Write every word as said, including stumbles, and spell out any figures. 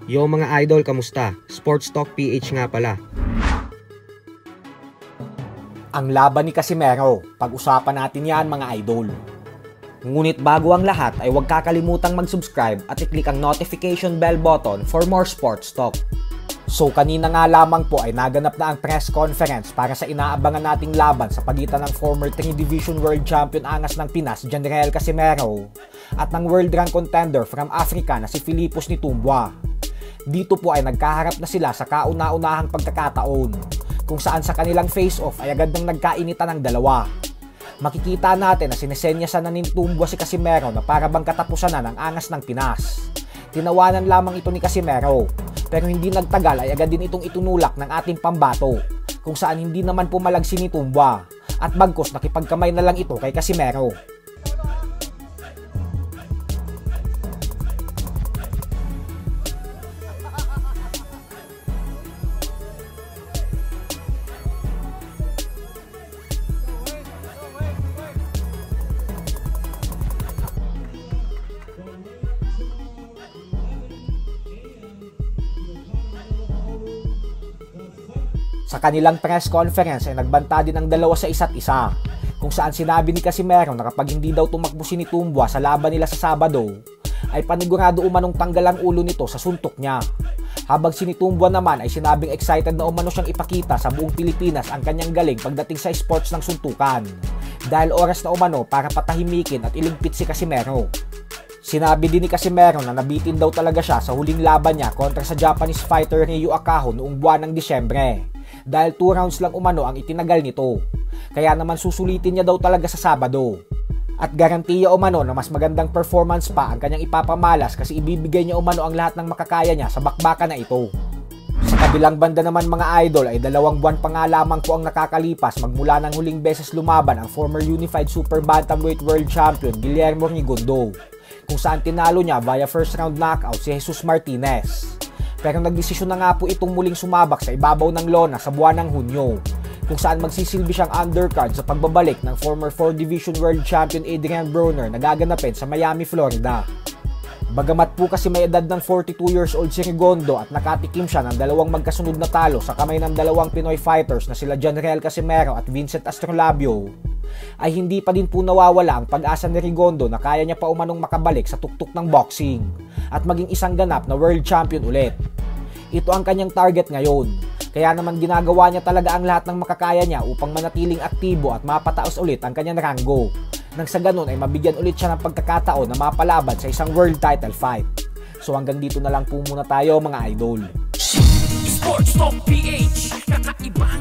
Yo mga idol, kamusta? Sports Talk P H nga pala. Ang laban ni Casimero, pag-usapan natin yan mga idol. Ngunit bago ang lahat ay huwag kakalimutang mag-subscribe at i-click ang notification bell button for more sports talk. So kanina nga lamang po ay naganap na ang press conference para sa inaabangan nating laban sa pagitan ng former three division world champion angas ng Pinas, Janriel Casimero, at ng world rank contender from Africa na si Philippus Nitumbua. Dito po ay nagkaharap na sila sa kauna-unahang pagkakataon, kung saan sa kanilang face-off ay agad nang nagkainitan ng dalawa. Makikita natin na sinesenyasan na ni Nitumbua si Casimero na para bang katapusan na ng angas ng Pinas. Tinawanan lamang ito ni Casimero, pero hindi nagtagal ay agad din itong itunulak ng ating pambato, kung saan hindi naman pumalag si Nitumbua, at bagkos nakipagkamay na lang ito kay Casimero. Sa kanilang press conference ay nagbanta din ang dalawa sa isa't isa, kung saan sinabi ni Casimero na kapag hindi daw tumakbo si Nitumbua sa laban nila sa Sabado, ay panigurado umanong tanggal ang ulo nito sa suntok niya. Habang si Nitumbua naman ay sinabing excited na umano siyang ipakita sa buong Pilipinas ang kanyang galing pagdating sa sports ng suntukan, dahil oras na umano para patahimikin at iligpit si Casimero. Sinabi din ni Casimero na nabitin daw talaga siya sa huling laban niya kontra sa Japanese fighter Ryu Akaho noong buwan ng Disyembre, dahil two rounds lang umano ang itinagal nito. Kaya naman susulitin niya daw talaga sa Sabado. At garantiya umano na mas magandang performance pa ang kanyang ipapamalas kasi ibibigay niya umano ang lahat ng makakaya niya sa bakbakan na ito. Sa kabilang banda naman mga idol ay dalawang buwan pa nga lamang po ang nakakalipas magmula ng huling beses lumaban ang former Unified Super Bantamweight World Champion Guillermo Rigondeaux, kung saan tinalo niya via first round knockout si Jesus Martinez. Pero nagdesisyon na nga po itong muling sumabak sa ibabaw ng lona sa buwan ng Hunyo, kung saan magsisilbi siyang undercard sa pagbabalik ng former four division world champion Adrian Broner na gaganapin sa Miami, Florida. Bagamat po kasi may edad ng forty-two years old si Rigondeaux at nakatikim siya ng dalawang magkasunod na talo sa kamay ng dalawang Pinoy fighters na sila Janriel Casimero at Vincent Astrolabio, ay hindi pa din po nawawala ang pag-asa ni Rigondeaux na kaya niya pa umanong makabalik sa tuktok ng boxing at maging isang ganap na world champion ulit. Ito ang kanyang target ngayon, kaya naman ginagawa niya talaga ang lahat ng makakaya niya upang manatiling aktibo at mapataos ulit ang kanyang ranggo, nang sa ganun ay mabigyan ulit siya ng pagkakataon na mapalaban sa isang world title fight. So hanggang dito na lang po muna tayo mga idol. Sports Talk P H, kakaiba.